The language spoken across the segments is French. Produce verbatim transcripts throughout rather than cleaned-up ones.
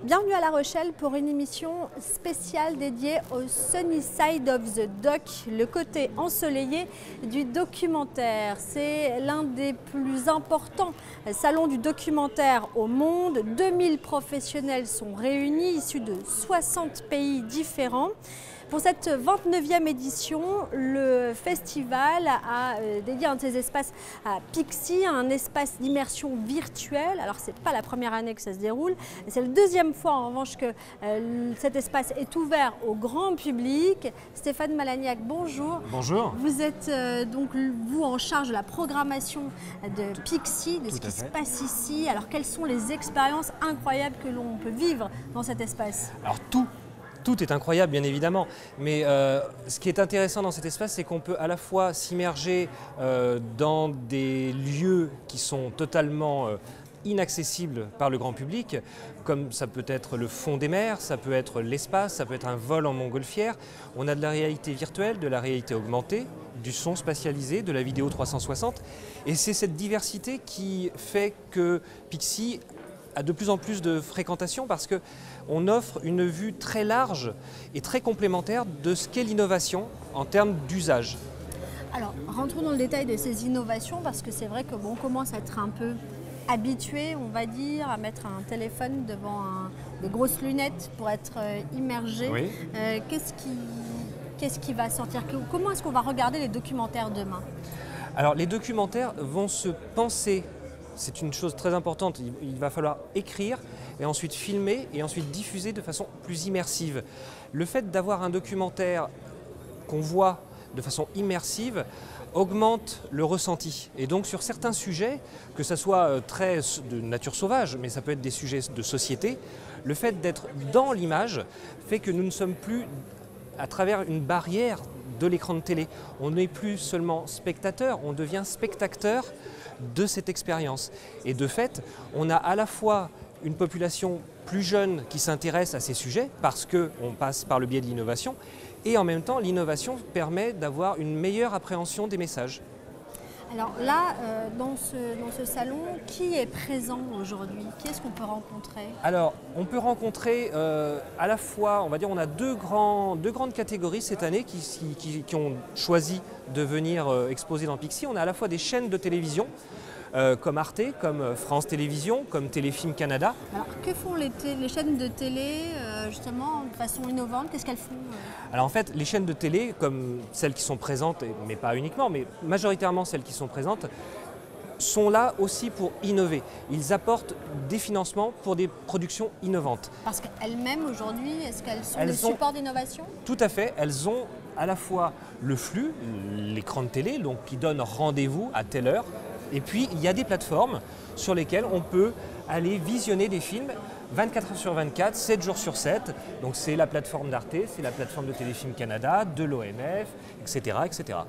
Bienvenue à La Rochelle pour une émission spéciale dédiée au Sunny Side of the Doc, le côté ensoleillé du documentaire. C'est l'un des plus importants salons du documentaire au monde. deux mille professionnels sont réunis, issus de soixante pays différents. Pour cette vingt-neuvième édition, le festival a dédié un de ses espaces à Pixi, un espace d'immersion virtuelle. Alors, ce n'est pas la première année que ça se déroule. C'est la deuxième fois, en revanche, que euh, cet espace est ouvert au grand public. Stéphane Malagnac, bonjour. Bonjour. Vous êtes euh, donc, vous, en charge de la programmation de Pixi, de ce qui se passe ici. Alors, quelles sont les expériences incroyables que l'on peut vivre dans cet espace? Alors, tout. Tout est incroyable, bien évidemment, mais euh, ce qui est intéressant dans cet espace, c'est qu'on peut à la fois s'immerger euh, dans des lieux qui sont totalement euh, inaccessibles par le grand public, comme ça peut être le fond des mers, ça peut être l'espace, ça peut être un vol en montgolfière. On a de la réalité virtuelle, de la réalité augmentée, du son spatialisé, de la vidéo trois cent soixante, et c'est cette diversité qui fait que Pixi a de plus en plus de fréquentation parce qu'on offre une vue très large et très complémentaire de ce qu'est l'innovation en termes d'usage. Alors, rentrons dans le détail de ces innovations parce que c'est vrai que bon, on commence à être un peu habitué, on va dire, à mettre un téléphone devant un, des grosses lunettes pour être euh, immergé. Oui. Euh, qu'est-ce qui, qu'est-ce qui va sortir? Comment est-ce qu'on va regarder les documentaires demain? Alors, les documentaires vont se penser. C'est une chose très importante, il, il va falloir écrire et ensuite filmer et ensuite diffuser de façon plus immersive. Le fait d'avoir un documentaire qu'on voit de façon immersive augmente le ressenti. Et donc sur certains sujets, que ce soit très de nature sauvage, mais ça peut être des sujets de société, le fait d'être dans l'image fait que nous ne sommes plus à travers une barrière de l'écran de télé. On n'est plus seulement spectateur, on devient spectateur de cette expérience. Et de fait, on a à la fois une population plus jeune qui s'intéresse à ces sujets parce qu'on passe par le biais de l'innovation et en même temps, l'innovation permet d'avoir une meilleure appréhension des messages. Alors là, euh, dans, ce, dans ce salon, qui est présent aujourd'hui? Qui est-ce qu'on peut rencontrer? Alors, on peut rencontrer euh, à la fois, on va dire, on a deux, grands, deux grandes catégories cette année qui, qui, qui ont choisi de venir euh, exposer dans Pixi. On a à la fois des chaînes de télévision, euh, comme Arte, comme France Télévisions, comme Téléfilm Canada. Alors, que font les, les chaînes de télé, euh, justement, de façon innovante? Qu'est-ce qu'elles font? euh Alors en fait, les chaînes de télé, comme celles qui sont présentes, mais pas uniquement, mais majoritairement celles qui sont présentes, sont là aussi pour innover. Ils apportent des financements pour des productions innovantes. Parce qu'elles-mêmes, aujourd'hui, est-ce qu'elles sont elles des ont, supports d'innovation? Tout à fait. Elles ont à la fois le flux, l'écran de télé, donc qui donne rendez-vous à telle heure, et puis il y a des plateformes sur lesquelles on peut aller visionner des films vingt-quatre heures sur vingt-quatre, sept jours sur sept. Donc c'est la plateforme d'Arte, c'est la plateforme de Téléfilm Canada, de l'O M F, et cetera, et cetera.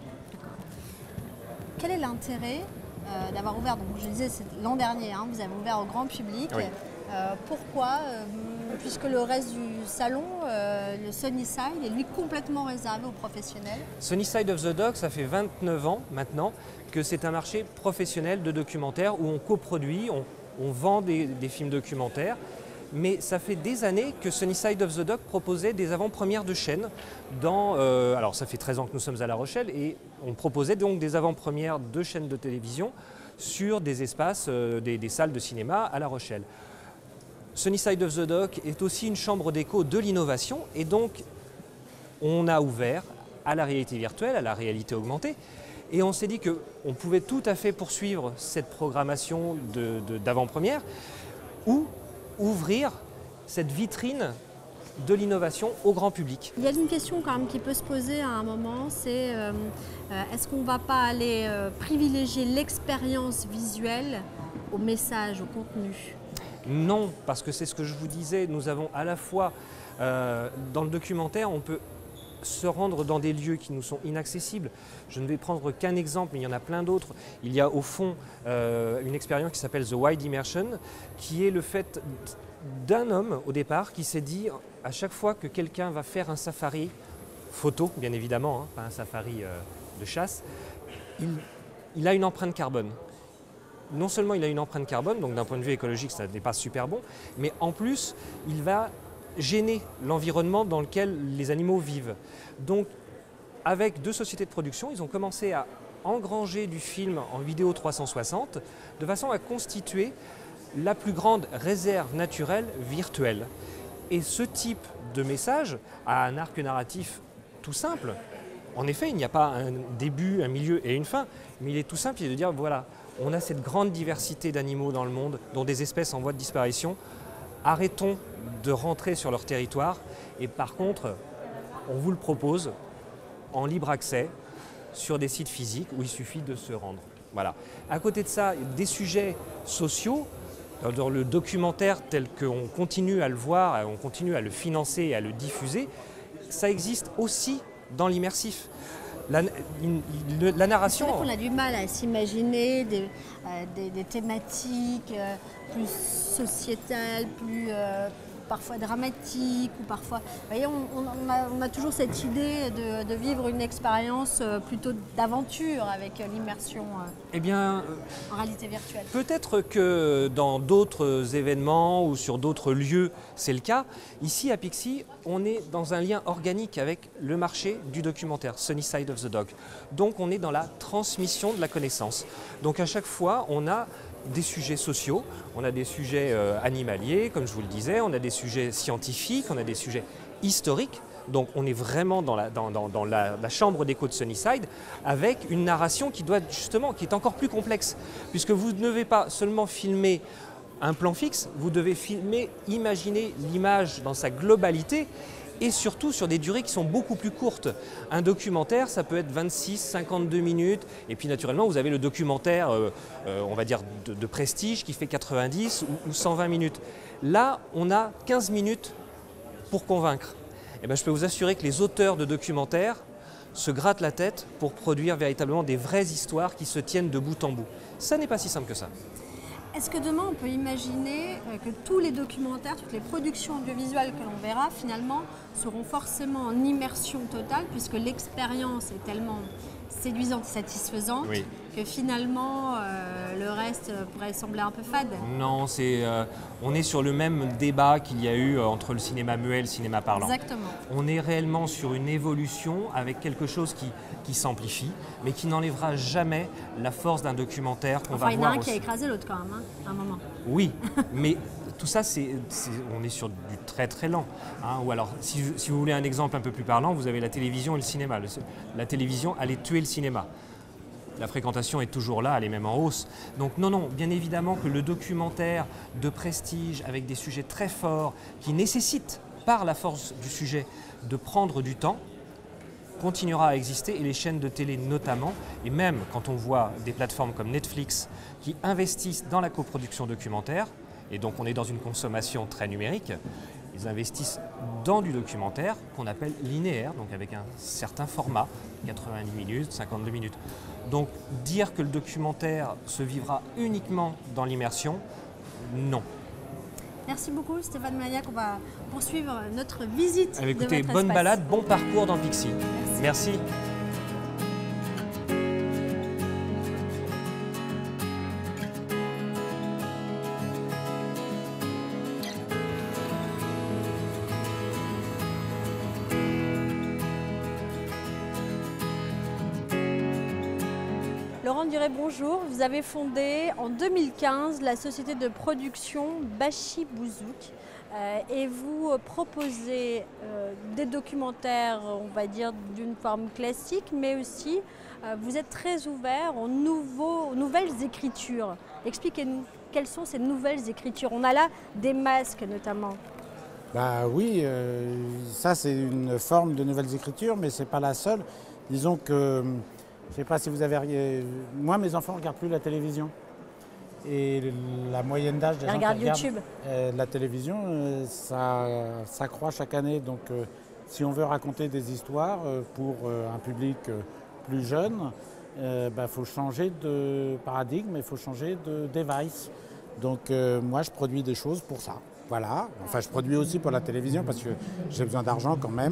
Quel est l'intérêt euh, d'avoir ouvert, donc je disais c'est l'an dernier, hein, vous avez ouvert au grand public. Oui. Euh, pourquoi euh, Puisque le reste du salon, euh, le Sunny Side, est lui complètement réservé aux professionnels. Sunny Side of the Doc, ça fait vingt-neuf ans maintenant que c'est un marché professionnel de documentaires où on coproduit, on, on vend des, des films documentaires. Mais ça fait des années que Sunny Side of the Doc proposait des avant-premières de chaînes. Dans, euh, alors ça fait treize ans que nous sommes à La Rochelle et on proposait donc des avant-premières de chaînes de télévision sur des espaces, euh, des, des salles de cinéma à La Rochelle. Sunny Side of the Doc est aussi une chambre d'écho de l'innovation et donc on a ouvert à la réalité virtuelle, à la réalité augmentée et on s'est dit qu'on pouvait tout à fait poursuivre cette programmation de, de, d'avant-première ou ouvrir cette vitrine de l'innovation au grand public. Il y a une question quand même qui peut se poser à un moment, c'est euh, est-ce qu'on ne va pas aller euh, privilégier l'expérience visuelle au message, au contenu? Non, parce que c'est ce que je vous disais, nous avons à la fois, euh, dans le documentaire, on peut se rendre dans des lieux qui nous sont inaccessibles. Je ne vais prendre qu'un exemple, mais il y en a plein d'autres. Il y a au fond euh, une expérience qui s'appelle The Wide Immersion, qui est le fait d'un homme au départ qui s'est dit, à chaque fois que quelqu'un va faire un safari, photo bien évidemment, hein, pas un safari euh, de chasse, il, il a une empreinte carbone. non seulement il a une empreinte carbone, donc d'un point de vue écologique ça n'est pas super bon, mais en plus il va gêner l'environnement dans lequel les animaux vivent. Donc avec deux sociétés de production, ils ont commencé à engranger du film en vidéo trois cent soixante de façon à constituer la plus grande réserve naturelle virtuelle. Et ce type de message a un arc narratif tout simple. En effet, il n'y a pas un début, un milieu et une fin, mais il est tout simple, il est de dire voilà, on a cette grande diversité d'animaux dans le monde, dont des espèces en voie de disparition. Arrêtons de rentrer sur leur territoire et par contre, on vous le propose en libre accès sur des sites physiques où il suffit de se rendre. Voilà. À côté de ça, des sujets sociaux, dans le documentaire tel qu'on continue à le voir, on continue à le financer et à le diffuser, ça existe aussi dans l'immersif. La, la narration... C'est vrai qu'on a du mal à s'imaginer des, euh, des, des thématiques euh, plus sociétales, plus euh, parfois dramatiques, ou parfois... Vous voyez, on, on, a, on a toujours cette idée de, de vivre une expérience euh, plutôt d'aventure avec euh, l'immersion euh, eh bien, en réalité virtuelle. Peut-être que dans d'autres événements ou sur d'autres lieux, c'est le cas. Ici, à Pixi, on est dans un lien organique avec le marché du documentaire, Sunny Side of the Dog. Donc, on est dans la transmission de la connaissance. Donc, à chaque fois, on a des sujets sociaux, on a des sujets euh, animaliers, comme je vous le disais, on a des sujets scientifiques, on a des sujets historiques. Donc on est vraiment dans la, dans, dans, dans la, la chambre d'écho de Sunnyside avec une narration qui doit justement, qui est encore plus complexe, puisque vous ne devez pas seulement filmer un plan fixe, vous devez filmer, imaginer l'image dans sa globalité et surtout sur des durées qui sont beaucoup plus courtes. Un documentaire, ça peut être vingt-six, cinquante-deux minutes, et puis naturellement vous avez le documentaire, euh, euh, on va dire de, de prestige, qui fait quatre-vingt-dix ou, ou cent vingt minutes. Là, on a quinze minutes pour convaincre. Eh bien, je peux vous assurer que les auteurs de documentaires se grattent la tête pour produire véritablement des vraies histoires qui se tiennent de bout en bout. Ça n'est pas si simple que ça. Est-ce que demain on peut imaginer que tous les documentaires, toutes les productions audiovisuelles que l'on verra finalement seront forcément en immersion totale puisque l'expérience est tellement séduisante, satisfaisante, oui, que finalement euh, le reste pourrait sembler un peu fade? Non, c'est, euh, on est sur le même débat qu'il y a eu entre le cinéma muet et le cinéma parlant. Exactement. On est réellement sur une évolution avec quelque chose qui, qui s'amplifie, mais qui n'enlèvera jamais la force d'un documentaire qu'on enfin, va voir. Il y en a un aussi. qui a écrasé l'autre quand même, hein, à un moment. Oui, mais tout ça, c'est, c'est, on est sur du très très lent. Hein, ou alors, si, si vous voulez un exemple un peu plus parlant, vous avez la télévision et le cinéma. Le, la télévision allait tuer le cinéma. La fréquentation est toujours là, elle est même en hausse. Donc non, non, bien évidemment que le documentaire de prestige avec des sujets très forts qui nécessitent, par la force du sujet, de prendre du temps, continuera à exister, et les chaînes de télé notamment, et même quand on voit des plateformes comme Netflix qui investissent dans la coproduction documentaire, et donc on est dans une consommation très numérique, ils investissent dans du documentaire qu'on appelle linéaire, donc avec un certain format, quatre-vingt-dix minutes, cinquante-deux minutes. Donc dire que le documentaire se vivra uniquement dans l'immersion, non. Merci beaucoup Stéphane Maniac, on va poursuivre notre visite. Ah, écoutez, de votre bonne espace. balade, bon parcours dans Pixi. Merci. Merci. Laurent Duret, bonjour. Vous avez fondé en deux mille quinze la société de production Bachi Bouzouk euh, et vous proposez euh, des documentaires, on va dire, d'une forme classique, mais aussi euh, vous êtes très ouvert aux, nouveaux, aux nouvelles écritures. Expliquez-nous, quelles sont ces nouvelles écritures? On a là des masques notamment. Bah oui, euh, ça c'est une forme de nouvelles écritures, mais c'est pas la seule. Disons que je ne sais pas si vous avez... Moi, mes enfants ne regardent plus la télévision. Et la moyenne d'âge des gens qui regardent YouTube. Euh, la télévision, euh, ça, ça croît chaque année. Donc, euh, si on veut raconter des histoires euh, pour euh, un public euh, plus jeune, il euh, bah, faut changer de paradigme, il faut changer de device. Donc, euh, moi, je produis des choses pour ça. Voilà. Enfin, je produis aussi pour la télévision parce que j'ai besoin d'argent quand même.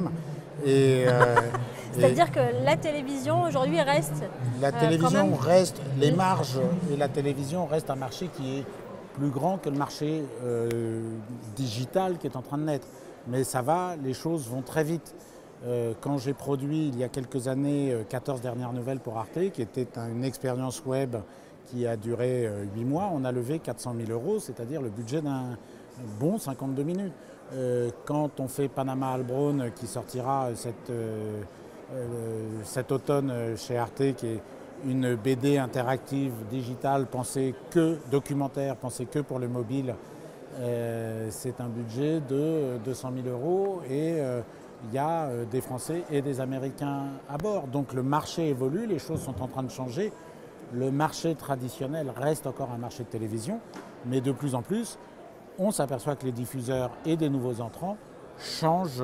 Et, euh, C'est-à-dire que la télévision aujourd'hui reste. La euh, télévision même... reste, les marges et la télévision reste un marché qui est plus grand que le marché euh, digital qui est en train de naître. Mais ça va, les choses vont très vite. Euh, quand j'ai produit il y a quelques années quatorze dernières nouvelles pour Arte, qui était une expérience web qui a duré huit mois, on a levé quatre cent mille euros, c'est-à-dire le budget d'un bon cinquante-deux minutes. Euh, quand on fait Panama Albron qui sortira cette, euh, euh, cet automne chez Arte, qui est une B D interactive digitale pensée que documentaire, pensée que pour le mobile, euh, c'est un budget de deux cent mille euros et euh, il y a euh, des Français et des Américains à bord. Donc le marché évolue, les choses sont en train de changer. Le marché traditionnel reste encore un marché de télévision, mais de plus en plus, on s'aperçoit que les diffuseurs et des nouveaux entrants changent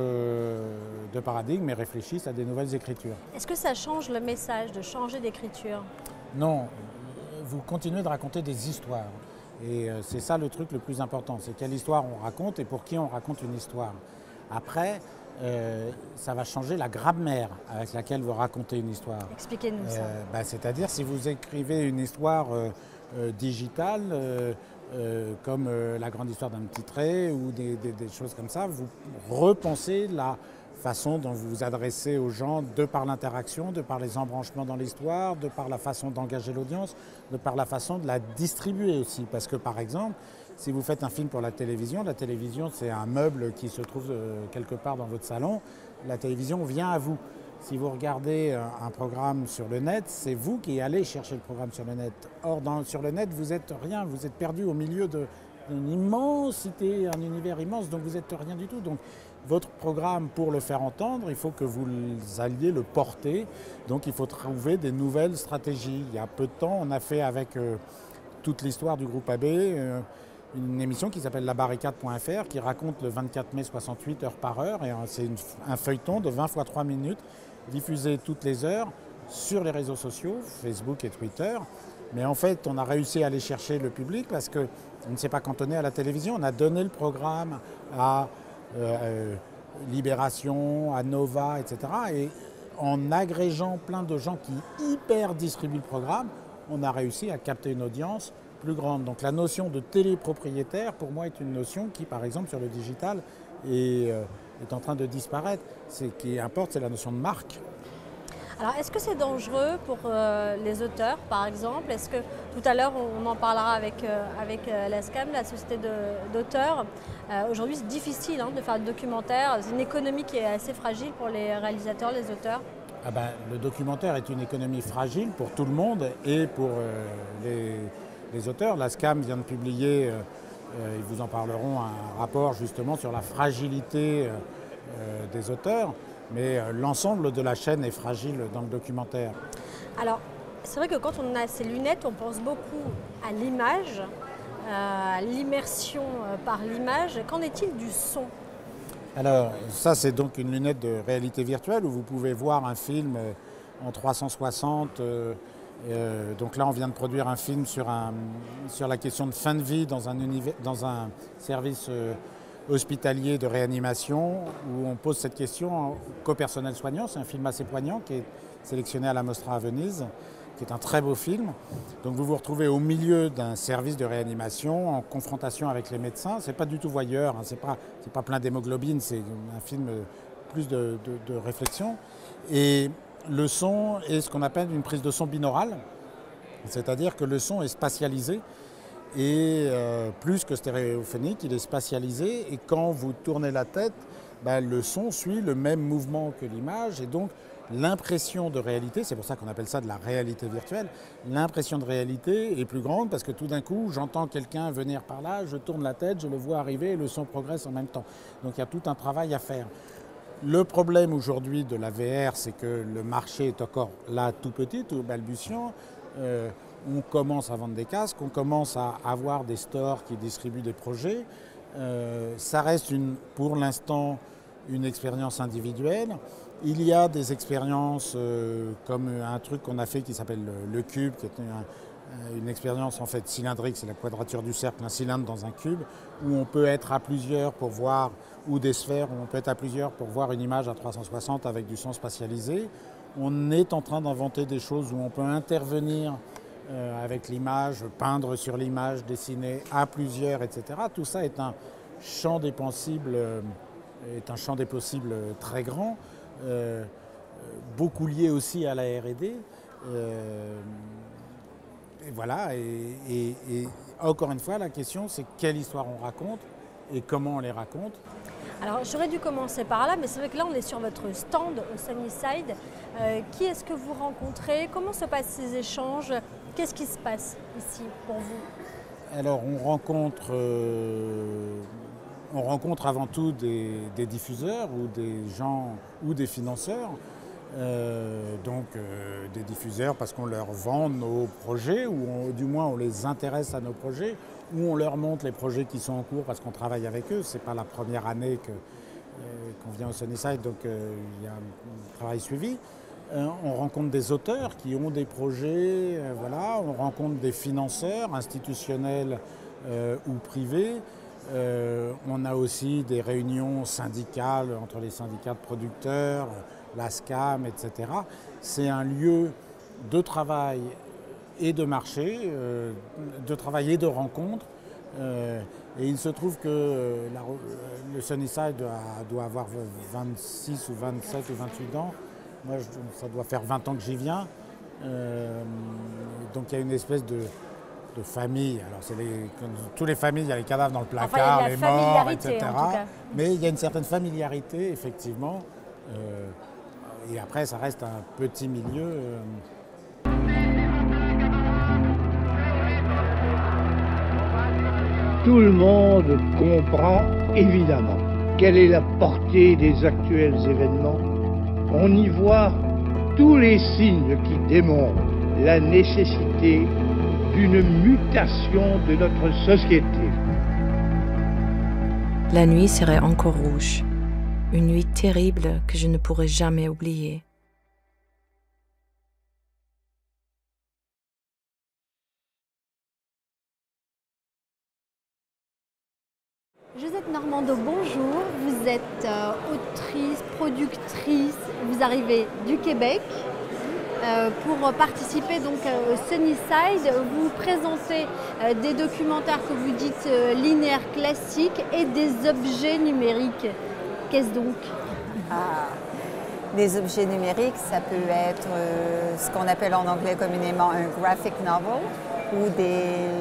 de paradigme et réfléchissent à des nouvelles écritures. Est-ce que ça change le message de changer d'écriture? Non, vous continuez de raconter des histoires. Et c'est ça le truc le plus important, c'est quelle histoire on raconte et pour qui on raconte une histoire. Après, euh, ça va changer la grammaire avec laquelle vous racontez une histoire. Expliquez-nous euh, ça. Bah, c'est-à-dire si vous écrivez une histoire euh, euh, digitale, euh, Euh, comme euh, la grande histoire d'un petit trait ou des, des, des choses comme ça, vous repensez la façon dont vous vous adressez aux gens de par l'interaction, de par les embranchements dans l'histoire, de par la façon d'engager l'audience, de par la façon de la distribuer aussi. Parce que par exemple, si vous faites un film pour la télévision, la télévision c'est un meuble qui se trouve euh, quelque part dans votre salon, la télévision vient à vous. Si vous regardez un programme sur le net, c'est vous qui allez chercher le programme sur le net. Or, dans, sur le net, vous n'êtes rien, vous êtes perdu au milieu d'une immensité, un univers immense, donc vous n'êtes rien du tout. Donc, votre programme, pour le faire entendre, il faut que vous alliez le porter. Donc, il faut trouver des nouvelles stratégies. Il y a peu de temps, on a fait avec euh, toute l'histoire du groupe A B euh, une émission qui s'appelle la barricade point F R qui raconte le vingt-quatre mai soixante-huit heure par heure. Et c'est un feuilleton de vingt fois trois minutes diffusé toutes les heures sur les réseaux sociaux, Facebook et Twitter. Mais en fait, on a réussi à aller chercher le public parce qu'on ne s'est pas cantonné à la télévision. On a donné le programme à euh, Libération, à Nova, et cetera. Et en agrégeant plein de gens qui hyper distribuent le programme, on a réussi à capter une audience plus grande. Donc la notion de télépropriétaire, pour moi, est une notion qui, par exemple, sur le digital, est, euh, est en train de disparaître. Ce qui importe, c'est la notion de marque. Alors, est-ce que c'est dangereux pour euh, les auteurs, par exemple? Est-ce que, tout à l'heure, on, on en parlera avec, euh, avec euh, la SCAM, la société d'auteurs. Euh, Aujourd'hui, c'est difficile hein, de faire du documentaire. C'est une économie qui est assez fragile pour les réalisateurs, les auteurs. Ah ben, le documentaire est une économie fragile pour tout le monde et pour euh, les, les auteurs. La SCAM vient de publier, euh, euh, ils vous en parleront, un rapport justement sur la fragilité euh, euh, des auteurs. Mais euh, l'ensemble de la chaîne est fragile dans le documentaire. Alors, c'est vrai que quand on a ces lunettes, on pense beaucoup à l'image, à l'immersion par l'image. Qu'en est-il du son ? Alors, ça c'est donc une lunette de réalité virtuelle où vous pouvez voir un film en trois cent soixante. Euh, euh, donc là, on vient de produire un film sur, un, sur la question de fin de vie dans un, univers, dans un service euh, hospitalier de réanimation où on pose cette question qu'au personnel soignant. C'est un film assez poignant qui est sélectionné à la Mostra à Venise, qui est un très beau film. Donc vous vous retrouvez au milieu d'un service de réanimation en confrontation avec les médecins. C'est pas du tout voyeur, hein, c'est pas, c'est pas plein d'hémoglobine, c'est un film plus de, de, de réflexion. Et le son est ce qu'on appelle une prise de son binaurale, c'est-à-dire que le son est spatialisé. Et euh, plus que stéréophonique, il est spatialisé et quand vous tournez la tête, ben, le son suit le même mouvement que l'image et donc l'impression de réalité, c'est pour ça qu'on appelle ça de la réalité virtuelle, l'impression de réalité est plus grande parce que tout d'un coup j'entends quelqu'un venir par là, je tourne la tête, je le vois arriver et le son progresse en même temps. Donc il y a tout un travail à faire. Le problème aujourd'hui de la V R, c'est que le marché est encore là tout petit, tout balbutiant. Euh, On commence à vendre des casques, on commence à avoir des stores qui distribuent des projets. Euh, ça reste une, pour l'instant une expérience individuelle. Il y a des expériences euh, comme un truc qu'on a fait qui s'appelle le, le Cube, qui est un, une expérience en fait cylindrique, c'est la quadrature du cercle, un cylindre dans un cube, où on peut être à plusieurs pour voir, ou des sphères, où on peut être à plusieurs pour voir une image à trois cent soixante avec du son spatialisé. On est en train d'inventer des choses où on peut intervenir euh, avec l'image, peindre sur l'image, dessiner à plusieurs, et cetera. Tout ça est un champ des possibles, euh, est un champ des possibles très grand, euh, beaucoup lié aussi à la R et D. Euh, et voilà, et, et, et encore une fois, la question c'est quelle histoire on raconte et comment on les raconte. Alors j'aurais dû commencer par là, mais c'est vrai que là on est sur votre stand au Sunnyside. Euh, qui est-ce que vous rencontrez? Comment se passent ces échanges? Qu'est-ce qui se passe ici pour vous? Alors on rencontre, euh, on rencontre avant tout des, des diffuseurs ou des gens ou des financeurs. Euh, donc euh, des diffuseurs parce qu'on leur vend nos projets ou on, du moins on les intéresse à nos projets ou on leur montre les projets qui sont en cours parce qu'on travaille avec eux. C'est pas la première année que, euh, qu'on vient au Sunnyside, donc euh, il y a un travail suivi. Euh, on rencontre des auteurs qui ont des projets, euh, voilà. On rencontre des financeurs institutionnels euh, ou privés. Euh, on a aussi des réunions syndicales entre les syndicats de producteurs, la SCAM, et cetera. C'est un lieu de travail et de marché, euh, de travail et de rencontre. Euh, et il se trouve que la, le Sunnyside doit, doit avoir vingt-six ou vingt-sept ou vingt-huit ans. Moi, je, ça doit faire vingt ans que j'y viens. Euh, donc il y a une espèce de, de famille. Alors c'est les, comme toutes les familles, il y a les cadavres dans le placard, enfin, les morts, et cetera. En tout cas. Mais il y a une certaine familiarité, effectivement. Euh, et après, ça reste un petit milieu. Euh, Tout le monde comprend évidemment quelle est la portée des actuels événements. On y voit tous les signes qui démontrent la nécessité d'une mutation de notre société. La nuit serait encore rouge, une nuit terrible que je ne pourrai jamais oublier. Josette Normando, bonjour. Vous êtes euh, autrice, productrice. Vous arrivez du Québec euh, pour participer donc euh, au Sunnyside. Vous présentez euh, des documentaires que vous dites euh, linéaires classiques et des objets numériques. Qu'est-ce donc? Ah, des objets numériques, ça peut être euh, ce qu'on appelle en anglais communément un graphic novel ou des,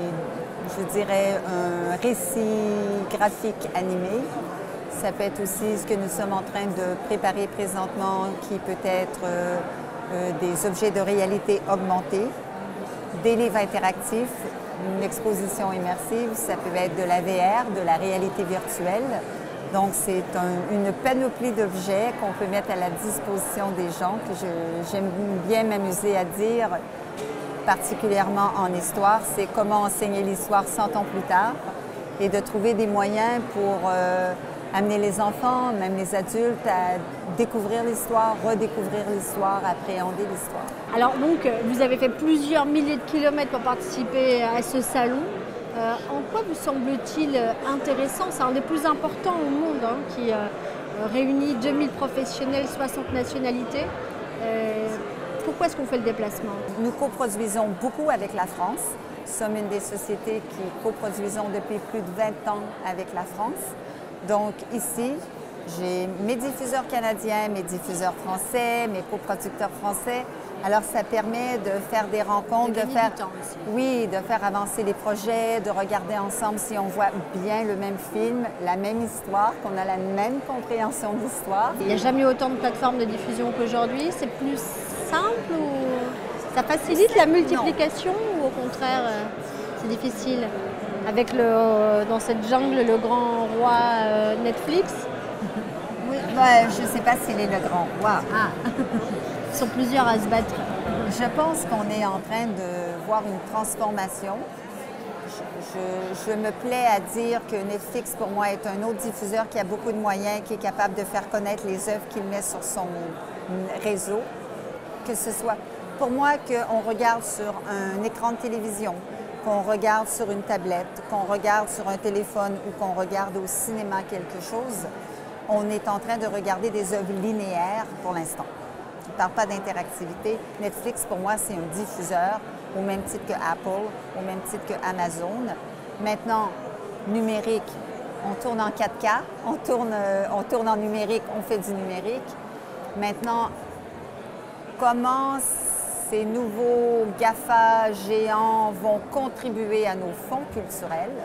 je dirais, un récit graphique animé. Ça peut être aussi ce que nous sommes en train de préparer présentement, qui peut être euh, euh, des objets de réalité augmentée, des livres interactifs, une exposition immersive, ça peut être de la V R, de la réalité virtuelle. Donc, c'est un, une panoplie d'objets qu'on peut mettre à la disposition des gens, que je, j'aime bien m'amuser à dire, particulièrement en histoire, c'est comment enseigner l'histoire cent ans plus tard et de trouver des moyens pour euh, amener les enfants, même les adultes, à découvrir l'histoire, redécouvrir l'histoire, appréhender l'histoire. Alors donc, vous avez fait plusieurs milliers de kilomètres pour participer à ce salon. Euh, en quoi vous semble-t-il intéressant? C'est un des plus importants au monde, hein, qui euh, réunit deux mille professionnels, soixante nationalités. Euh, pourquoi est-ce qu'on fait le déplacement? Nous coproduisons beaucoup avec la France. Nous sommes une des sociétés qui coproduisons depuis plus de vingt ans avec la France. Donc ici, j'ai mes diffuseurs canadiens, mes diffuseurs français, mes coproducteurs français. Alors ça permet de faire des rencontres, de, de faire, du temps aussi. Oui, de faire avancer les projets, de regarder ensemble si on voit bien le même film, la même histoire, qu'on a la même compréhension de l'histoire. Il n'y a jamais eu autant de plateformes de diffusion qu'aujourd'hui. C'est plus simple ou ça facilite la multiplication non. Ou au contraire euh, c'est difficile avec le euh, dans cette jungle le grand roi euh, Netflix? Oui, ben, je ne sais pas s'il est le grand roi. Ah. Ils sont plusieurs à se battre. Je pense qu'on est en train de voir une transformation. Je, je, je me plais à dire que Netflix, pour moi, est un autre diffuseur qui a beaucoup de moyens, qui est capable de faire connaître les œuvres qu'il met sur son réseau, que ce soit pour moi, qu'on regarde sur un écran de télévision, qu'on regarde sur une tablette, qu'on regarde sur un téléphone ou qu'on regarde au cinéma quelque chose, on est en train de regarder des œuvres linéaires pour l'instant. Je ne parle pas d'interactivité. Netflix, pour moi, c'est un diffuseur, au même titre que Apple, au même titre que Amazon. Maintenant, numérique, on tourne en quatre K, on tourne, on tourne en numérique, on fait du numérique. Maintenant, comment ces nouveaux GAFA géants vont contribuer à nos fonds culturels?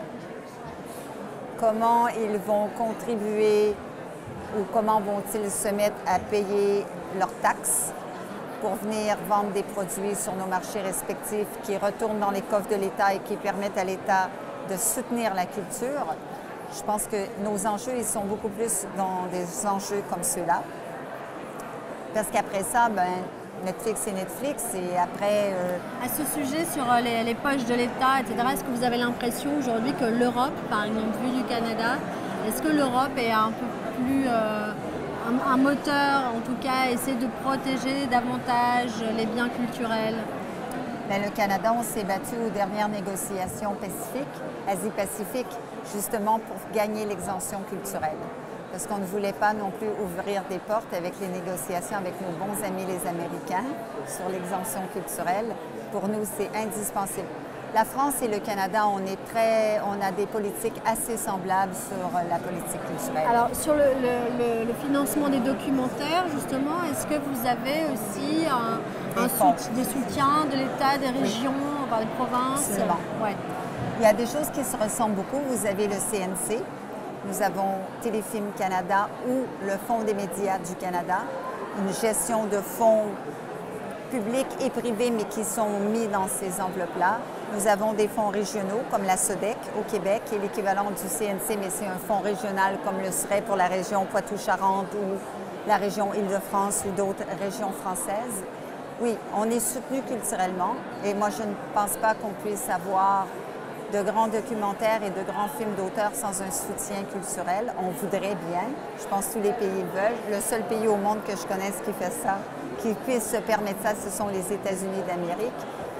Comment ils vont contribuer ou comment vont-ils se mettre à payer leurs taxes pour venir vendre des produits sur nos marchés respectifs qui retournent dans les coffres de l'État et qui permettent à l'État de soutenir la culture? Je pense que nos enjeux, ils sont beaucoup plus dans des enjeux comme ceux-là. Parce qu'après ça, ben, Netflix, c'est Netflix et après... Euh... À ce sujet, sur les, les poches de l'État, et cetera, est-ce que vous avez l'impression aujourd'hui que l'Europe, par exemple, vu du Canada, est-ce que l'Europe est un peu plus... Euh, un, un moteur, en tout cas, essaie de protéger davantage les biens culturels? Bien, le Canada, on s'est battu aux dernières négociations Pacifique, Asie-Pacifique, justement pour gagner l'exemption culturelle. Parce qu'on ne voulait pas non plus ouvrir des portes avec les négociations avec nos bons amis les Américains sur l'exemption culturelle. Pour nous, c'est indispensable. La France et le Canada, on est très, on a des politiques assez semblables sur la politique culturelle. Alors, sur le, le, le financement des documentaires, justement, est-ce que vous avez aussi un, un sout des soutiens de l'État, des régions, oui. Par des provinces? Absolument. Ouais. Il y a des choses qui se ressemblent beaucoup. Vous avez le C N C. Nous avons Téléfilm Canada ou le Fonds des médias du Canada, une gestion de fonds publics et privés, mais qui sont mis dans ces enveloppes-là. Nous avons des fonds régionaux, comme la SODEC au Québec, qui est l'équivalent du C N C, mais c'est un fonds régional, comme le serait pour la région Poitou-Charentes ou la région Île-de-France ou d'autres régions françaises. Oui, on est soutenu culturellement, et moi, je ne pense pas qu'on puisse avoir de grands documentaires et de grands films d'auteur sans un soutien culturel. On voudrait bien. Je pense que tous les pays veulent. Le seul pays au monde que je connaisse qui fait ça, qui puisse se permettre ça, ce sont les États-Unis d'Amérique.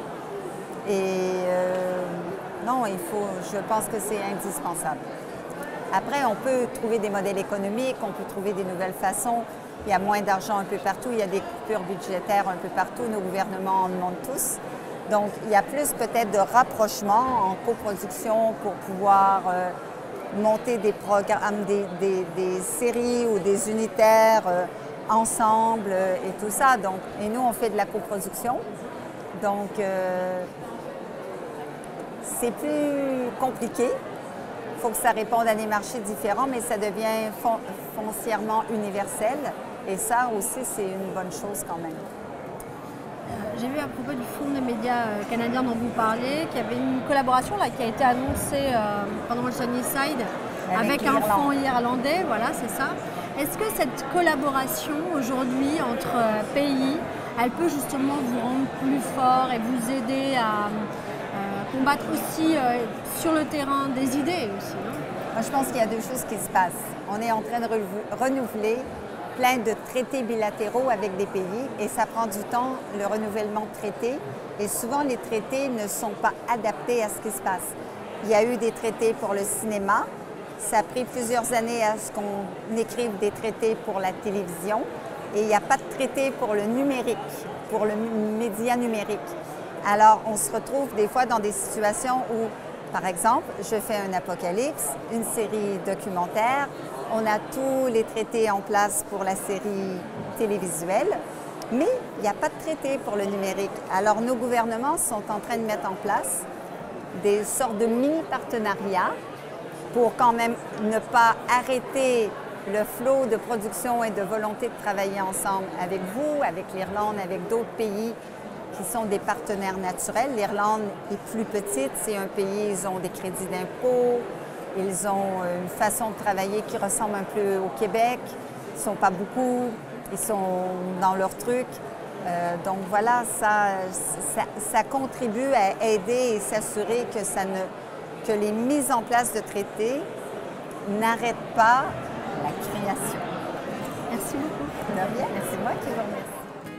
Et euh, non, il faut, je pense que c'est indispensable. Après, on peut trouver des modèles économiques, on peut trouver des nouvelles façons. Il y a moins d'argent un peu partout, il y a des coupures budgétaires un peu partout. Nos gouvernements en demandent tous. Donc, il y a plus peut-être de rapprochement en coproduction pour pouvoir euh, monter des programmes, des, des, des séries ou des unitaires euh, ensemble euh, et tout ça. Donc, et nous, on fait de la coproduction. Donc, euh, c'est plus compliqué. Il faut que ça réponde à des marchés différents, mais ça devient fon foncièrement universel. Et ça aussi, c'est une bonne chose quand même. J'ai vu à propos du Fonds des médias canadiens dont vous parlez, qu'il y avait une collaboration là, qui a été annoncée euh, pendant le Sunnyside avec, avec un fonds irlandais, voilà, c'est ça. Est-ce que cette collaboration aujourd'hui entre euh, pays, elle peut justement vous rendre plus fort et vous aider à euh, combattre aussi euh, sur le terrain des idées aussi, non? Moi, je pense qu'il y a deux choses qui se passent. On est en train de renouveler plein de traités bilatéraux avec des pays et ça prend du temps, le renouvellement de traités. Et souvent, les traités ne sont pas adaptés à ce qui se passe. Il y a eu des traités pour le cinéma. Ça a pris plusieurs années à ce qu'on écrive des traités pour la télévision. Et il n'y a pas de traité pour le numérique, pour le média numérique. Alors, on se retrouve des fois dans des situations où, par exemple, je fais un apocalypse, une série documentaire. On a tous les traités en place pour la série télévisuelle, mais il n'y a pas de traité pour le numérique. Alors, nos gouvernements sont en train de mettre en place des sortes de mini-partenariats pour quand même ne pas arrêter le flot de production et de volonté de travailler ensemble avec vous, avec l'Irlande, avec d'autres pays qui sont des partenaires naturels. L'Irlande est plus petite, c'est un pays, ils ont des crédits d'impôt, ils ont une façon de travailler qui ressemble un peu au Québec. Ils ne sont pas beaucoup, ils sont dans leur truc. Euh, donc voilà, ça, ça, ça contribue à aider et s'assurer que, ça ne, que les mises en place de traités n'arrêtent pas la création. Merci beaucoup. De rien, c'est moi qui vous remercie.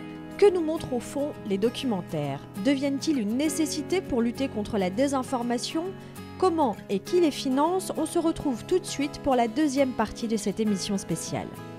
Que nous montrent au fond les documentaires? Deviennent-ils une nécessité pour lutter contre la désinformation? Comment et qui les finance? On se retrouve tout de suite pour la deuxième partie de cette émission spéciale.